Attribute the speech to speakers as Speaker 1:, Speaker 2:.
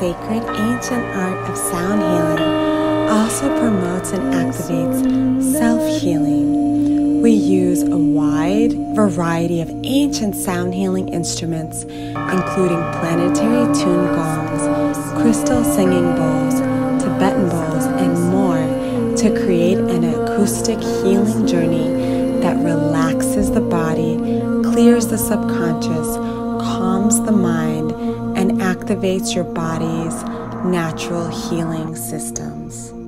Speaker 1: sacred ancient art of sound healing also promotes and activates self-healing. We use a wide variety of ancient sound healing instruments, including planetary tuned gongs, crystal singing bowls, Tibetan bowls, and more, to create an acoustic healing journey that relaxes the body, clears the subconscious, calms the mind, and activates your body's natural healing systems.